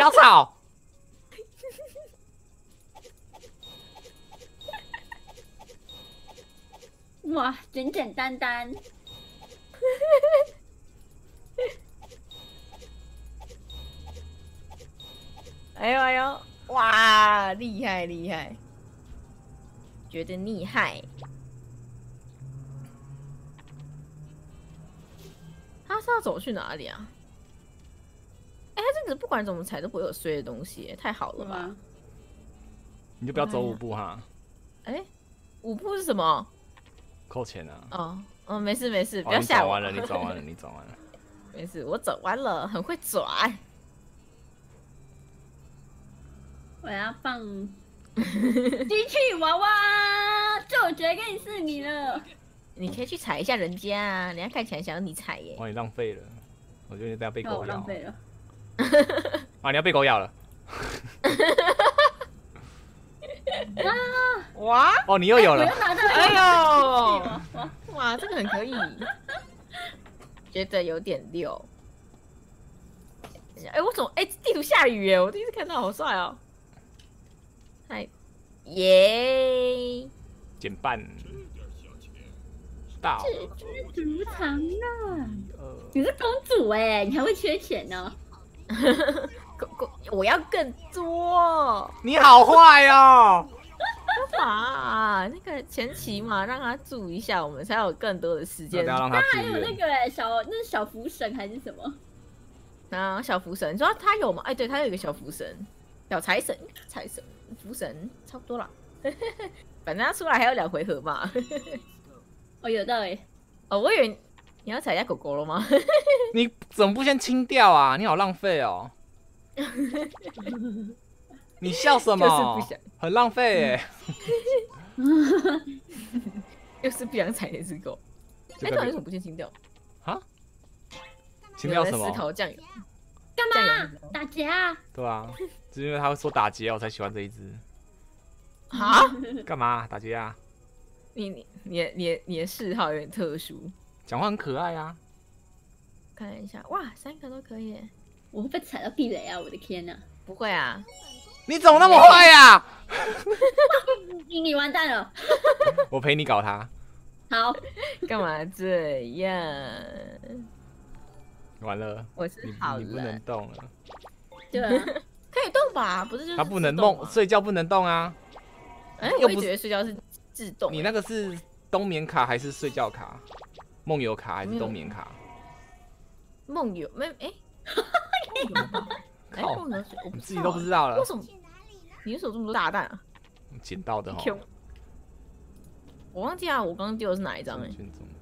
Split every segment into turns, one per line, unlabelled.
要吵。
哇，简简单单。
哎呦哎呦，哇，厉害厉害，觉得厉害。他是要走去哪里啊？哎、他这个不管怎么踩都不会有碎的东西，太好了吧？
你就不要走5步哈。
哎、5步是什么？
扣钱啊。
哦，哦，没事没事，不
哦
要吓我。
你转完了，你转完了。
没事，我走完了，很会转。
我要放机器娃娃，就决定是你了。
你可以去踩一下人家啊，人家看起来想要你踩耶。
哇，你浪费了，我觉得你等下被
那我
狗咬。
浪费了。
啊，你要被狗咬了。
哇！
哦，你又有了。
我又拿到了。
哎呦！
哇，
哇，这个很可以，觉得有点溜。哎，我怎么地图下雨耶？我第一次看到，好帅哦！嗨，耶！
减半。到。
这主场呢？你是公主哎，你还会缺钱呢？
我要更多。
你好坏哦！
干嘛？那个前期嘛，让他住一下，我们才有更多的时间。
不要让他
那
住院。
还有那个那是小福神还是什么？
啊，小福神，你说他有吗？哎，对，他有一个小福神，小财神、财神、福神，差不多啦。反正他出来还有2回合嘛。
哦，有道理。
哦，我以为你要踩一下狗狗了吗？
你怎么不先清掉啊？你好浪费哦！你笑什么？
就是不想，
很浪费哎。
又是不想踩那只狗。哎，到底为什么不先清掉？
啊？清掉什么？
思考酱油。
干嘛？打架？
对啊，就是因为他会说打劫，我才喜欢这一只。
啊？
干嘛打劫啊？
你的嗜好有点特殊。
讲话很可爱啊。
看一下，哇，3个都可以耶。
我会被踩到地雷啊！我的天哪！
不会啊。
你怎么那么坏呀？
你完蛋了。
我陪你搞他。
好。
干嘛这样？
完了，
我是好人。
你不能动了。
对啊。
可以动吧？不是就是
他不能动，睡觉不能动啊。
哎，我也觉得睡觉是自动。
你那个是冬眠卡还是睡觉卡？梦游卡还是冬眠卡？
梦游没哎。
靠！
梦游我
你自己都不知道了。
为什么？你为什么这么多大蛋啊？
捡到的哈。
我忘记啊，我刚刚丢的是哪一张哎？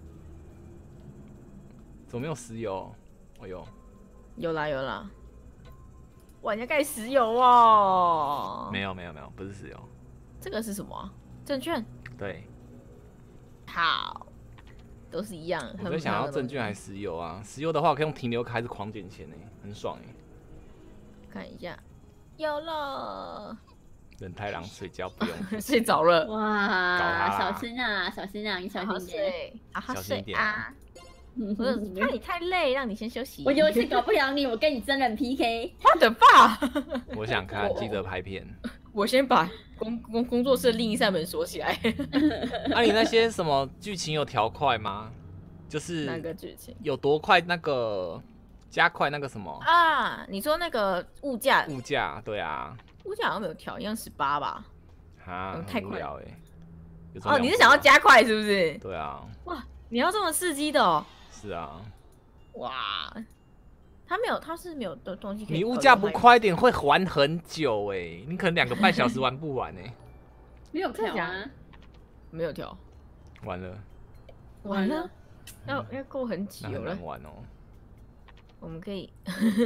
怎么没有石油？哎呦，
有啦有啦。哇，人家盖石油哦。
没有，不是石油。
这个是什么啊？证券。
对。
好，都是一样。
我在想要证券还是石油啊？石油的话，我可以用停留卡还是狂捡钱呢？很爽哎。
看一下，有了。
忍太郎睡觉不用
睡着了。
哇，小心啊，小心啊，你小心点，
好好睡啊。不是怕你太累，让你先休息。
我游戏搞不了你，我跟你真人 PK。
我的爸！
我想看，记得拍片。
我先把工作室另一扇门锁起来。
啊，你那些什么剧情有调快吗？就是
哪个剧情
有多快？那个加快那个什么
啊？你说那个物价？
物价对啊，
物价好像没有调，一样18吧？
啊，
太快
了哎。
哦，你是想要加快是不是？
对啊。
哇，你要这么刺激的哦？
是啊。
哇，他是没有的东西可以。
你物价不快点会玩很久哎，你可能2个半小时玩不完哎。
没有调啊？
没有调。
完了。
完了。要过很久了。
很难玩哦。
我们可以。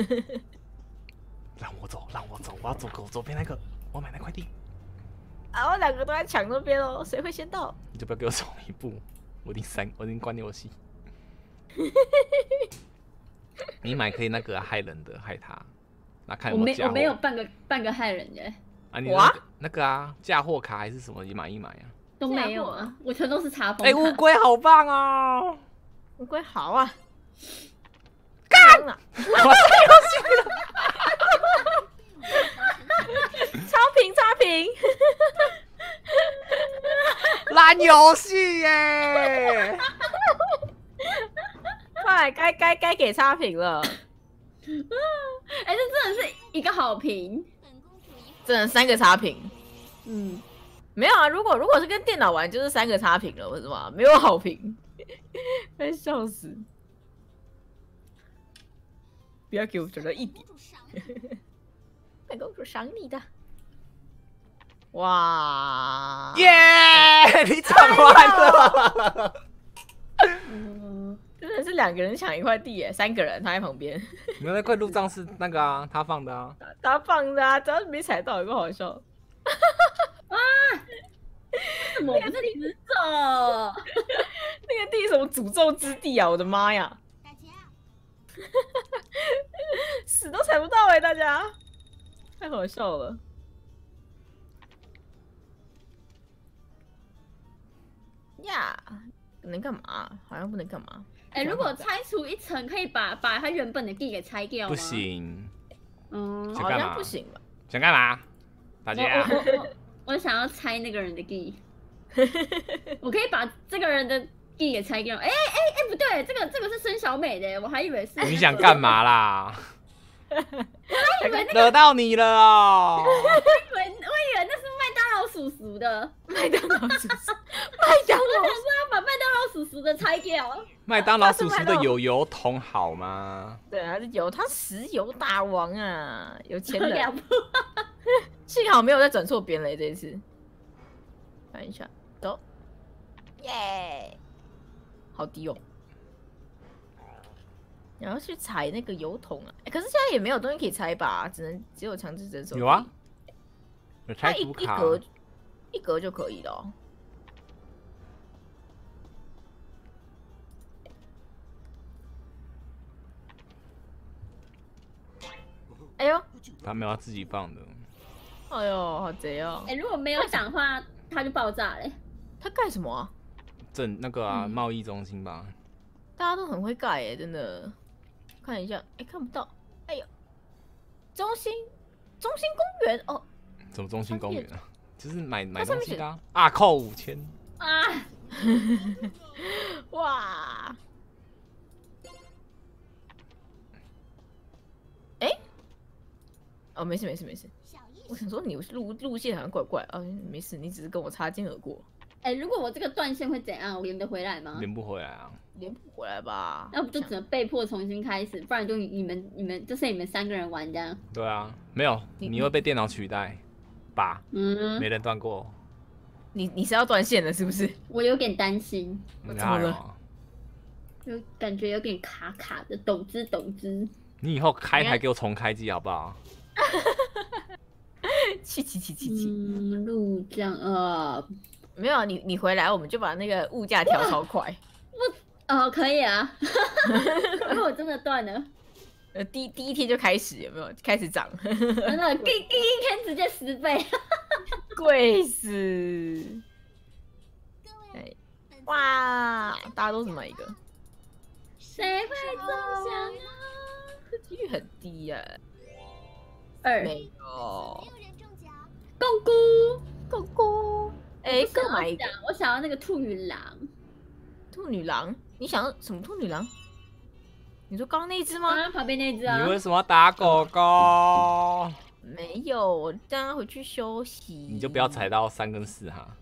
让我走，我要走左边那个，我要买那块地。
啊，我2个都在抢那边哦，谁会先到？
你就不要给我走1步，我已经关游戏。你买可以那个害人的，害他。那看有没有嫁祸。
我没有半个害人的。
啊，你那个啊，嫁祸卡还是什么？你买一买啊。
都没有啊，我全都是查封。
哎，乌龟好棒哦！
乌龟好啊。
干了！我太游戏了。 玩游戏耶！
快，该给差评了，
哎，这真的是一个好评。
真的3个差评。
嗯，
没有啊，如果是跟电脑玩，就是3个差评了，为什么？没有好评，快笑死！不要给我觉得一点，本公主赏你的。哇！
耶！你唱完了。
真的是2个人抢一块地耶，3个人他在旁边，
没有那块路障是那个啊，他放的啊。
他放的啊，只要是没踩到，有个好笑。
我不是死者，
那个地什么诅咒之地啊！我的妈呀，死都踩不到哎，大家太好笑了。呀，能干嘛？好像不能干嘛。
哎，如果拆除一层，可以把它原本的地给拆掉吗？
不。行，
嗯，
好
想干嘛
像不行吧？
想干嘛？大家，
我想要拆那个人的地，我可以把这个人的地给拆掉。哎，不对，这个是孙小美的，我还以为是。
你想干嘛啦？
我以为
惹到你了哦！
我以为那是麦当劳叔叔的，
麦当劳叔叔，麦当
我
劳
想说要把麦当劳叔叔的拆掉。
麦当劳叔叔的有油桶好吗？
对，他是油，他石油大王啊，有钱人。
了不
幸好没有再转错边了这一次。看一下，走，耶，好低哦。然后去踩那个油桶啊，可是现在也没有东西可以拆吧，只有强制征收。
有啊，有
它一
拆图卡。
格就可以了哦。哎呦，
他没有要自己放的。
哎呦，好贼哦！
哎，如果没有讲话，它就爆炸嘞。
他盖什么啊？
那个啊，贸易中心吧。
大家都很会盖耶，真的。看一下，哎，看不到。哎呦，中心公园哦。
什么中心公园啊？就是买
它上面写
东西的啊，扣5000。
啊！
哇！哎，哦，没事。我想说你路线好像怪怪啊，没事，你只是跟我擦肩而过。
哎，如果我这个断线会怎样？我连得回来吗？
连不回来啊。
连不回来吧？
要不就只能被迫重新开始，不然就你们就是你们3个人玩这样。
对啊，没有，你会被电脑取代吧？
嗯，
没人断过。
你是要断线了是不是？
我有点担心，
怎么了？
就感觉有点卡卡的，懂之。
你以后开台给我重开机好不好？
气。
路障
没有，你回来我们就把那个物价调超快。
可以啊。如果我真的断了，
第一天就开始有没有开始涨？
真的第一天直接10倍，
贵死！哇，大家都只买一个，
谁会中奖啊？
这几率很低呀。
2
没有，
公姑，
哎，各买一个。
我想要那个兔女郎。
兔女郎，你想要什么兔女郎？你说刚刚那一只吗？
旁边那只啊。
你为什么要打狗狗？
没有，我让他回去休息。
你就不要踩到3跟4哈。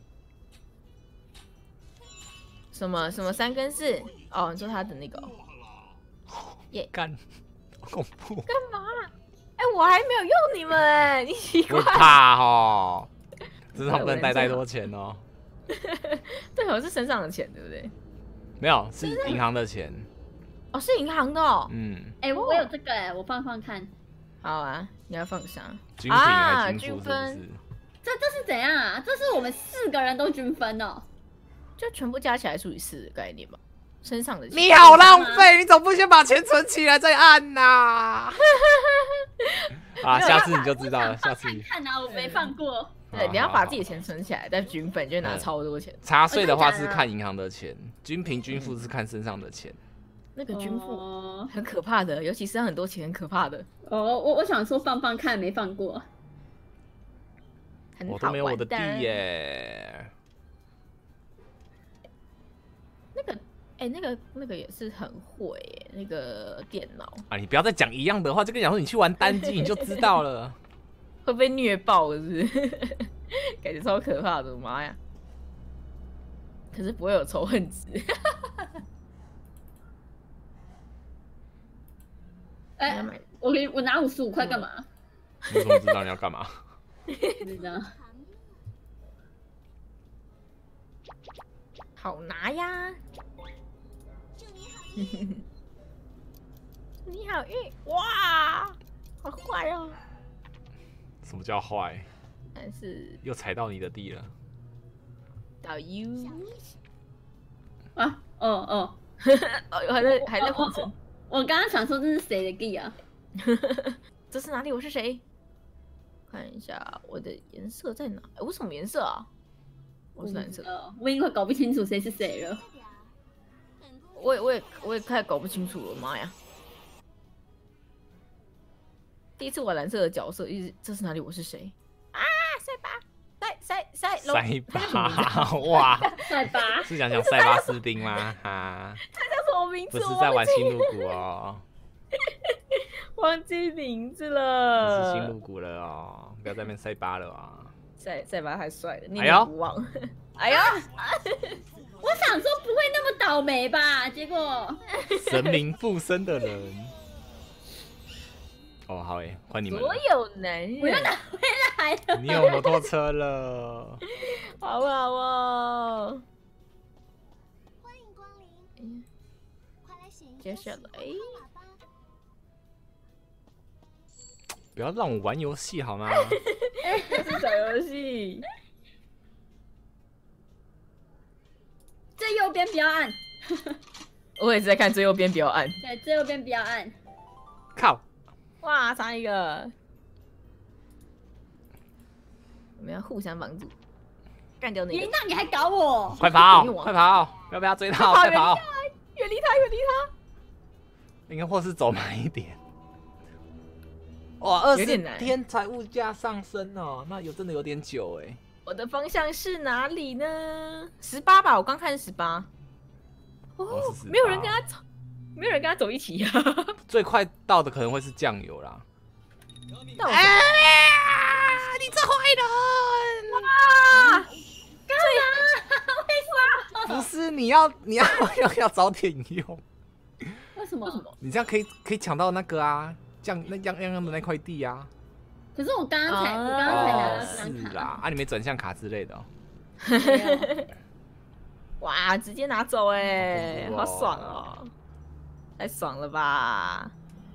什么3跟4？哦，你说他的那个。
耶，干，好恐怖！
干嘛？哎，我还没有用你们，你奇怪。
我怕哦，这上不能带太多钱哦。
对，我是身上的钱，对不对？
没有，是银行的钱。
哦，是银行的哦。
嗯。
哎，我有这个哎，我放看。
好啊，你要放啥？
均品还是均负？是不
分
是？
这是怎样啊？这是我们4个人都均分哦。
就全部加起来除以4的概念吧。身上的钱。
你好浪费，你总不先把钱存起来再按呐？啊，下次你就知道了。下次
看啊，我没放过。
对，你要把自己的钱存起来，再均分就拿超多钱。
茶税的话是看银行的钱，均平均负是看身上的钱。
那个均负很可怕的，尤其是很多钱很可怕的。
哦，我想说放看，没放过。
我都没有我的地耶。
那个也是很会耶，那个电脑
啊，你不要再讲一样的话，就跟你讲说你去玩单机你就知道了。
会被虐爆，是不是？感觉超可怕的，妈呀！可是不会有仇恨值。
哎，我拿55块干嘛？
你怎么知道你要干嘛？
不知道。
好拿呀！你好运哇，好坏哦！
什么叫坏？
但是
又踩到你的地了。
导游
啊，哦，
还在晃神。
我刚刚想说这是谁的 G 啊？
这是哪里？我是谁？看一下我的颜色在哪？我什么颜色啊？我是蓝色。
我已经快搞不清楚谁是谁了。
我也开始搞不清楚了，妈呀！第一次玩蓝色的角色，这是哪里？我是谁？啊，塞巴，
塞巴，哇，
塞巴
是想塞巴斯丁吗？哈，
他叫什么名字？
不是在玩新露谷哦，
忘记名字
不
了。
是新露谷了哦，不要在那边塞巴了啊！
塞巴太帅了，念念不忘。哎呀，
我想说不会那么倒霉吧？结果
神明附身的人。哦，好诶，换你们了。
所有男人，
我又拿回来了。
你有摩托车了，
好不好哦？
欢迎光临，快来选一个
接下来
喜欢的吧。
不要让我玩游戏好吗？
这是小游戏。
最右边不要按。
我也是在看最右边，不要按。
对，最右边不要按。
靠！
哇，差一个。我们要互相帮助，干掉那个。
那你还搞我？
快跑！快跑！要不要追到？快跑！
远离他，远离他。
应该或是走慢一点。哇，20天才物价上升哦，那真的有点久哎。
我的方向是哪里呢？18吧，我刚看18。哦，没有人跟他走，没有人跟他走一起呀。
最快到的可能会是酱油啦。
哎，
你这坏人！
哇，
干嘛？为什么？
不是你要早点用。
为什么？
你这样可以抢到那个啊，那样的那块地啊。
可是我刚刚才拿到这张卡。
是啦，啊，你没转向卡之类的哦。
哇，直接拿走哎，好爽哦，太爽了吧！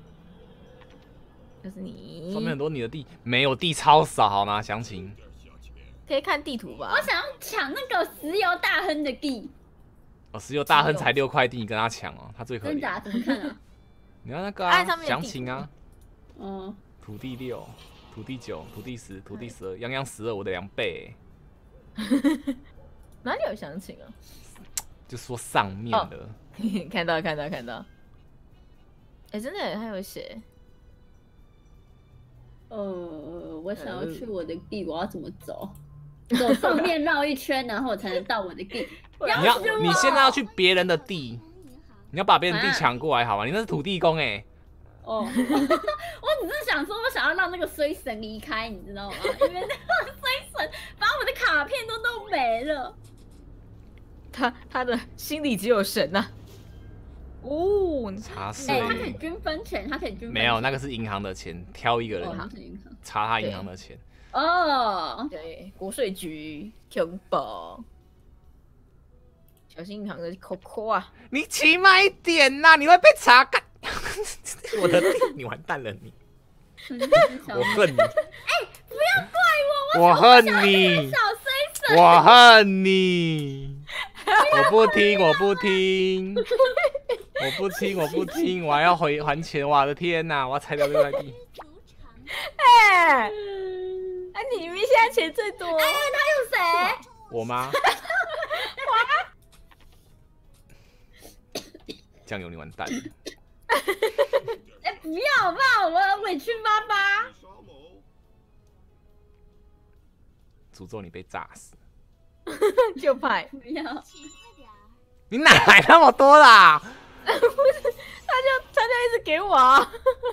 就是你
上面很多你的地，没有地超少好吗？详情
可以看地图吧。
我想要抢那个石油大亨的地。
哦，石油大亨才6块地，你跟他抢哦，他最可怜。
真假？怎么看啊？
你要那个详情啊。
哦。
土地6，土地9，土地10，土地12，样样12，我的2倍。
哪里有详情啊？
就说上面的。
看到。哎，真的，他有写。
我想要去我的地，我要怎么走？走上面绕一圈，然后我才能到我的地。
你现在要去别人的地，你要把别人的地抢过来，好吗？你那是土地公哎。
哦，我只是想说，我想要让那个衰神离开，你知道吗？因为那个衰神把我的卡片都弄没了。
他的心里只有神呐。哦，
查税。
他可以均分钱，
没有，那个是银行的钱，挑一个人查他银行的钱。
哦，
对，国税局恐怖，小心银行的扣扣啊！
你起码一点呐，你会被查干。我的地，你完蛋了你！我恨你！
哎，不要怪我，
我恨你！
小衰神，
我恨你！我不听，我不听，我还要还钱！我的天哪，我要拆掉这块地！
哎，你明明现在钱最多。
哎，他有谁？
我吗？酱油，你完蛋了！
哎，不要好不好？我委屈巴巴。
诅咒你被炸死！
就派
不要。
你哪来那么多啦？
他就一直给我啊。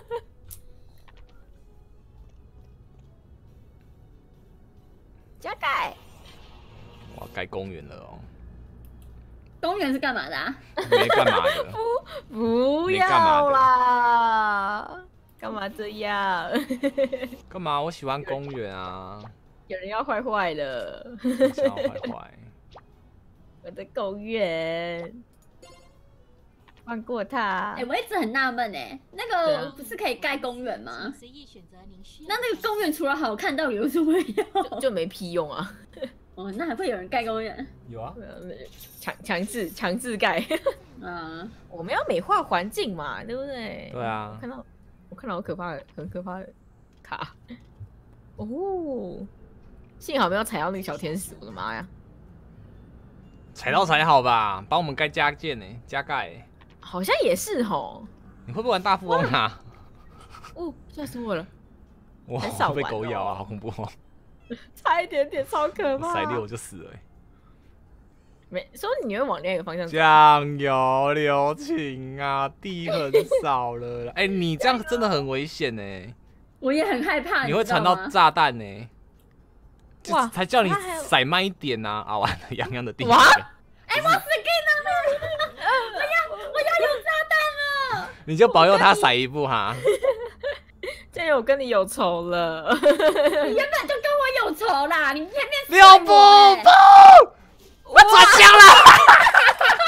加盖，
我要盖公园了哦。
公园是干嘛的啊？
没干嘛的。
不
你干嘛
要
的
啦！干嘛这样？
干嘛？我喜欢公园啊。
有人要坏坏了。
你想要坏坏。
我的公园，放过他。
哎、我一直很纳闷哎，那
对啊
个不是可以盖公园吗？
随意选择您需要。
那个公园除了好看，到底有什么用？
就没屁用啊！
哦，那还会有人盖公园？
有啊。
强制盖。
嗯，
我们要美化环境嘛，对不对？
对啊
我看到好可怕的，很可怕的卡。哦，幸好没有踩到那个小天使，我的妈呀！
踩到才好吧，帮我们盖加建呢，加盖欸。
好像也是吼。
你会不会玩大富翁啊？
哦，吓死我了！
哇，
很少玩哦
被狗咬啊，好恐怖哦！
差一点点，超可怕。
甩6我就死了欸。
没说你会往另外一个方向走。
酱油留情啊，地很少了啦。哎，你这样真的很危险呢，
我也很害怕。
你会传到
知道吗
炸弹呢。
哇
才叫你
他还有
甩慢一点呐！啊，完了，洋洋的地。
哇
哎、我死定了！我要有炸弹了！
你就保佑他甩一步哈。
这样我跟你有仇了。
你原本就跟我有仇啦，你偏偏
6步不，我转枪了。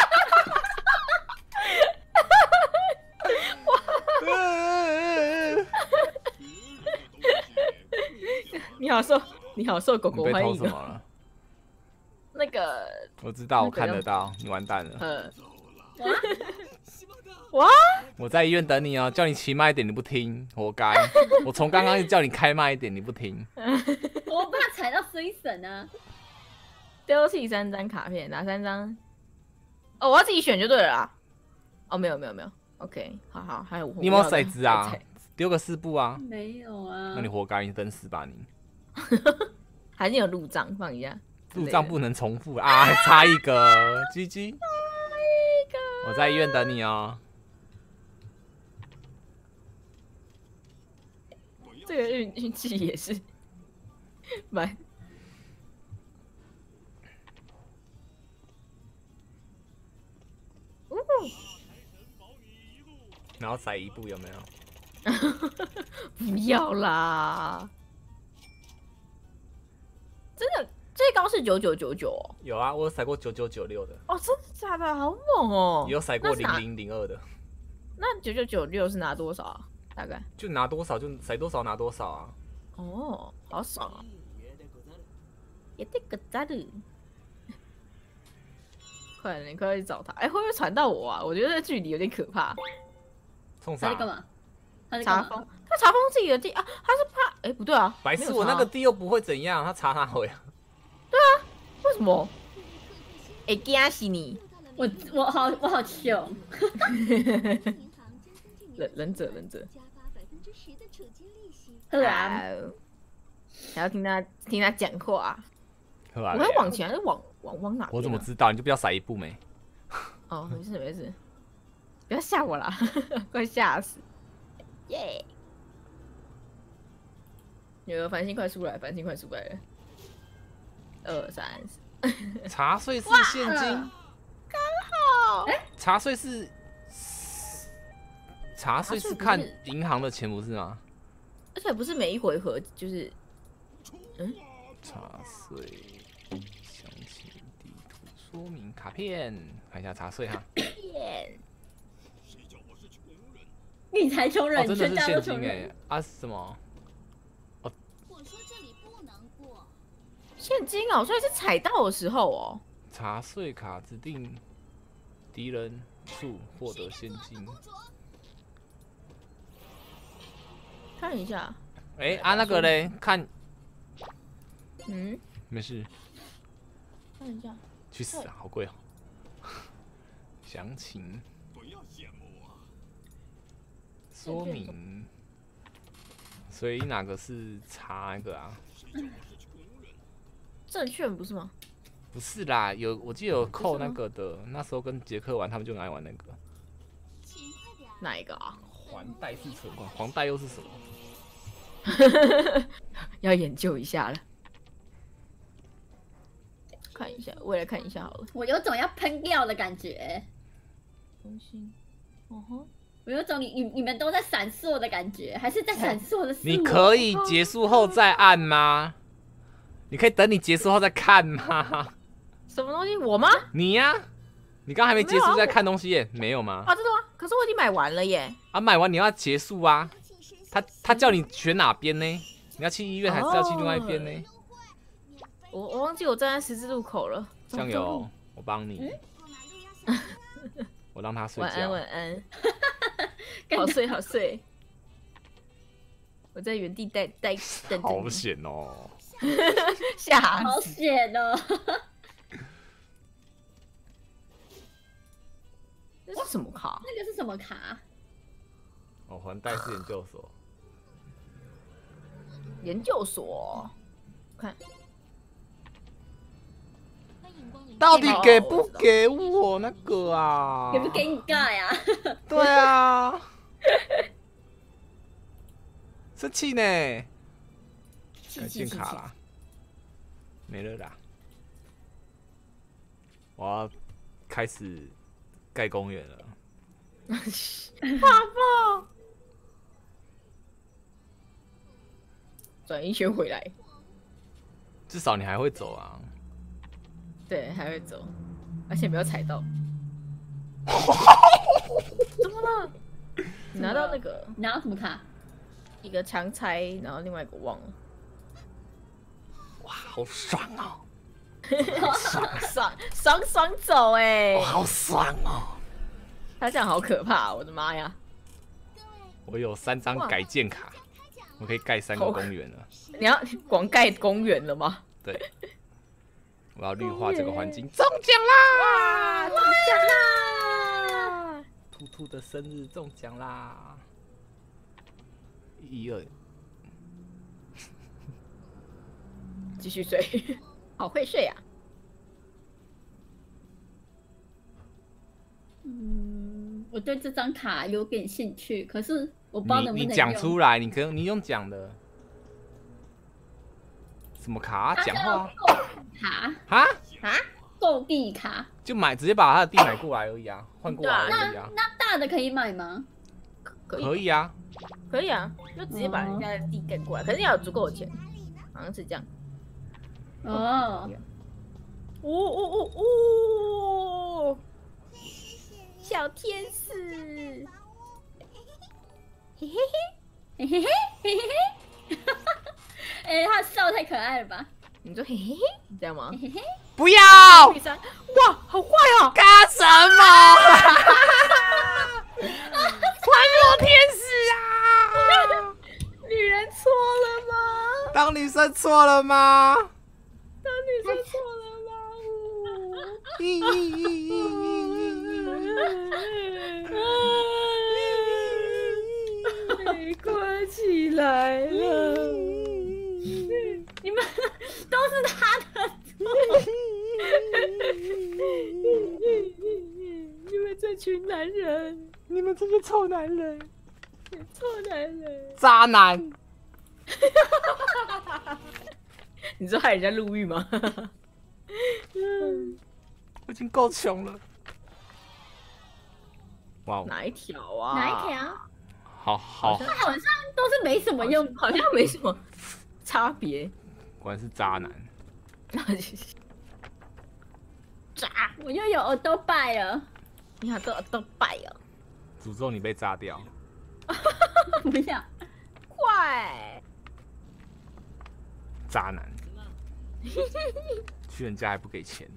你好受狗狗
你被
欢迎哦。
偷什么了？
那个
我知道，我
那个
看得到，你完蛋了。
哇，
我在医院等你哦，叫你骑慢一点，你不听，活该。我从刚刚就叫你开慢一点，你不听。
我怕踩到水神啊！
丢弃3张卡片，哪3张？哦，我要自己选就对了啦。哦，没有 ，OK， 好，还有
你有没有骰子啊？丢个4步啊？
没有啊。
那你活该，你等死吧你。
还是有路障放一下。
路障不能重复啊，还差一个，GG。我在医院等你哦。
这个运气也是蛮。
然后甩一步有没有？
不要啦！真的最高是9999哦。
有啊，我有甩过9996的，
哦，真的假的？好猛哦！
也有甩过
那是哪
0002的。
那9996是拿多少啊？大概？
就拿多少就甩多少拿多少啊。
哦，好爽啊！也得个赞的。快点，你快去找他！哎、会不会传到我啊？我觉得这距离有点可怕。
冲啥
他在？干嘛？他在干嘛？
查封，他查封自己的地啊？他是怕？哎、不对啊，
白痴，
没有查
我那个地又不会怎样，他查他回啊。
为什么？哎、惊死你！
我好穷。
忍者。
加发10%的储金利息。
对啊，
还要听他讲话。
我
我会往前还是往哪边啊？
我怎么知道？你就不要甩一步没？
哦，没事，不要吓我啦，快吓死！耶、有个繁星快出来了！2、3、4，
茶税是现金，
刚好。
茶税是看银行的钱不是吗？
而且不是每一回合就是，
茶税详情地图说明卡片，看一下茶税哈。
耶！
你才穷人，
哦，真的
全家
是现
都穷人。
金哎！啊什么？
我说这里不能过。
现金哦，所以是踩到的时候哦。
茶税卡指定敌人数获得现金。
看一下，
哎啊那个嘞，看
嗯，
没事，
看一下，
去死啊，好贵哦。详情说明，所以哪个是查那个啊？
证券不是吗？
不是啦，我记得有扣那个的，那时候跟杰克玩，他们就很爱玩那个。
勤快点。
哪一个啊？
环带式存款，黄带又是什么？
要研究一下了。看一下，我也来看一下好了。
我有种要喷掉的感觉，
中心，哦吼，
我有种你们都在闪烁的感觉，还是在闪烁的是我？
你可以结束后再按吗？你可以等你结束后再看吗？
什么东西？我吗？
你呀、你刚还没结束在看东西耶？没有吗？
啊，真的吗？可是我已经买完了耶。
啊，买完你要结束啊。他叫你选哪边呢？你要去医院还是要去另外一边呢？
我忘记我站在十字路口了。
酱油，我帮你。我让他睡
晚安，
觉。
晚安。好睡，好睡。我在原地等着
好
你。
险哦！
吓
好
死！
险哦！
这是什么卡？
那个是什么卡？
哦，环带式研究所。
研究所。看，
到底给不给我那个啊？
给不给你盖啊？
对啊，生气呢。改建卡啦，没了啦。我要开始盖公园了。
爸爸，转一圈回来。
至少你还会走啊。
对，还会走，而且没有踩到。怎么了？你拿到那个
你拿到什么卡？
一个强拆，然后另外一个忘了。
哇，好爽哦！
爽走哎、
哦，好爽哦！
他这样好可怕、我的妈呀！
我有3张改建卡，我可以盖3个公园了。
你要广盖公园了吗？
对，我要绿化这个环境。中奖啦！
中奖啦！
兔兔的生日中奖啦！1、2，
继续睡，好会睡啊！
我对这张卡有点兴趣，可是我不知道能不能
你讲
用
出来，你用讲的。什么卡、啊？讲话
卡
啊？
啊，购地卡。
就直接把他的地买过来而已啊，换过来而已啊。
那大的可以买吗？
可以啊，
可以啊，就直接把人家的地盖过来，可是要有足够的钱，好像是这样。
哦，
哦，小天使，嘿嘿嘿，
嘿嘿嘿嘿嘿嘿，哎，他笑太可爱了吧？
你说嘿嘿嘿，这样吗？
嘿嘿嘿，
不要！
第三，哇，好坏哦！
干什么？还我天使啊！
女人错了吗？
当女生错了吗？
当女生错了吗？没关起来了，
你们都是他的错。
你们这群男人，
你们这些臭男人，
臭男人，
渣男！
你说害人家入狱吗？
我已经够穷了。哇，
哪一条啊？
哪一条？
好，
好像都是没什么用，
好像没什么差别。
果然是渣男。
渣，
我又有耳朵拜了。
你好都败了，
诅咒你被炸掉。
不要，
怪
渣男。去人家还不给钱。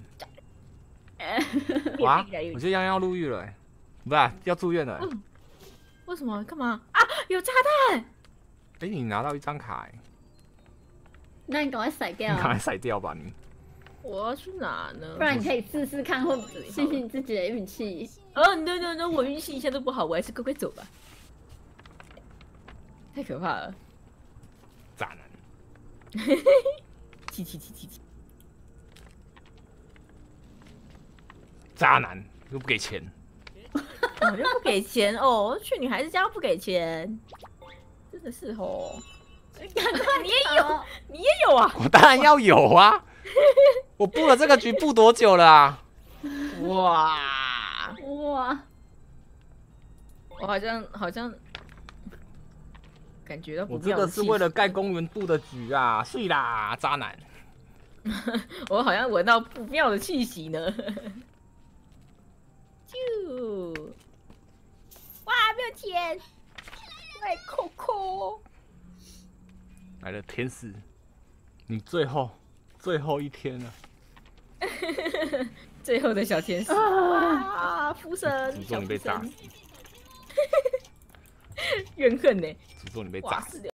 哇，我觉得泱泱要入狱了、欸，不是、啊、要住院了、欸。
为什么？干嘛啊？有炸弹！
哎、你拿到1张卡、欸，
那你赶快甩掉
你赶快甩掉吧你。
我要去哪呢？
不然你可以试试看，或信信自己的运气。
no，我运气一向都不好，我还是乖乖走吧。太可怕了，
渣男。
气。
渣男又不给钱。
我就不给钱哦，去女孩子家不给钱，真的是哦。你也有，你也有啊！
我当然要有啊！我布了这个局布多久了啊？
哇，
哇，
我好像感觉到不
我这个是为了盖公园布的局啊！是啦，渣男。
我好像闻到不妙的气息呢。就，哇，没有钱，喂，扣扣。
来了，天使，你最后一天了。
最后的小天使啊，福神，
诅咒你被炸死，
怨恨呢？
诅咒你被炸死。